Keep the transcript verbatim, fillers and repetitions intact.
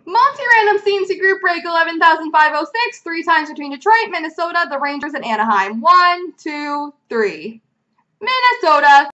Multi-random C and C group break eleven thousand five hundred six, three times between Detroit, Minnesota, the Rangers, and Anaheim. One, two, three. Minnesota.